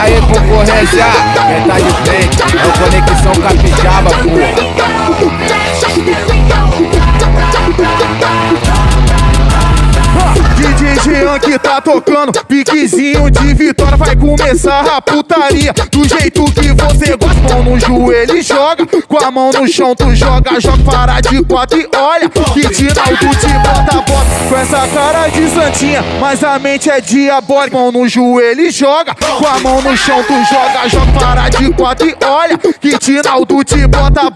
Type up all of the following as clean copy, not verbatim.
aí, concorrência, quem tá de frente é o Conexão Capixaba, porra. DJ Jean que tá tocando, piquezinho de vitória, vai começar a putaria. Do jeito que você gosta, mão no joelho e joga. Com a mão no chão tu joga, joga, para de quatro e olha. Que Tinaldo te bota, com essa cara de santinha, mas a mente é diabólica. Mão no joelho e joga, com a mão no chão tu joga, joga, para de quatro e olha. Que Tinaldo te bota,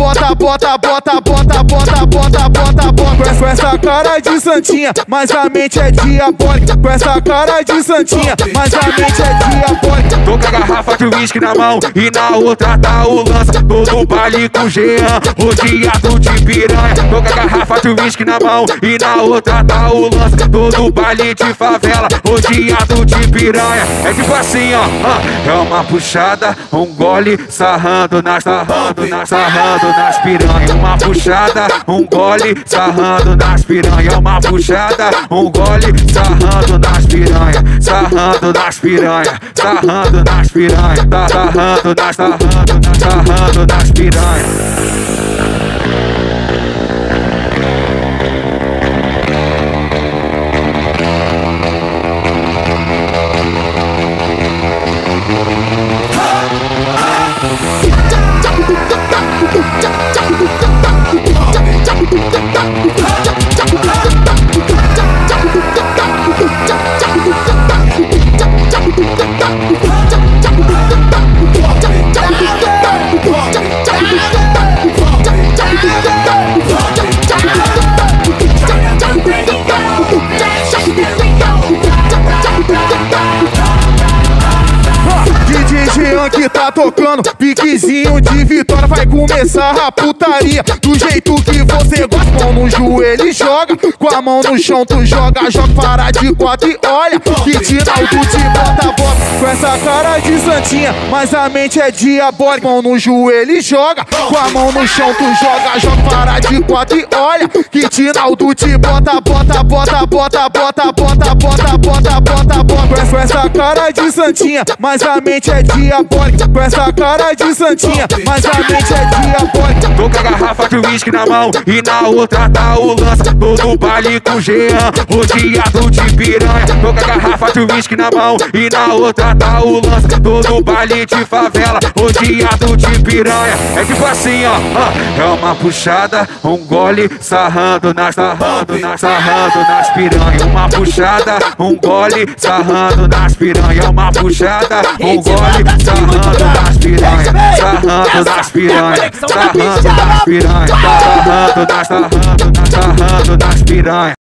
com essa cara de santinha, mas a mente é diabólica. Com essa cara de santinha, mas a mente é diabólica. Tô com a garrafa de uísque na mão e na outra tá o lança. Tô no baile com Jean, rodeado de piranha. Tô com a garrafa de uísque na mão e na outra tá o lança. Tô no baile de favela, rodeado de piranha. É tipo assim, ó, é uma puxada, um gole, sarrando nas piranha. Uma puxada, um gole, sarrando nas piranha. Uma puxada, um gole, sarrando nas piranha. Sarrando nas piranha, sarrando nas piranha. Sarrando nas piranha. Que tá tocando, piquezinho de vitória, vai começar a putaria. Do jeito que você gosta, mão no joelho e joga. Com a mão no chão tu joga, joga, para de quatro e olha. Que Tinaldo te bota, com essa cara de santinha, mas a mente é diabólica. Mão no joelho e joga, com a mão no chão tu joga, joga, para de quatro e olha. Que Tinaldo te bota, com essa cara de santinha, mas a mente é diabólica. Com essa cara de santinha, mas a mente é diabólica. Tô com a garrafa de uísque na mão e na outra tá o lança. Tô no baile com Jean, rodeado de piranha. Tô com a garrafa de uísque na mão e na outra tá o lança. Tô no baile de favela, rodeado de piranha. É tipo assim, ó, é uma puxada, um gole, sarrando nas piranha. Uma puxada, um gole, sarrando nas piranha. Uma puxada, um gole, sarrando nas piranha. Sarrando nas piranha. Sarrando nas piranha. Sarrando nas piranha.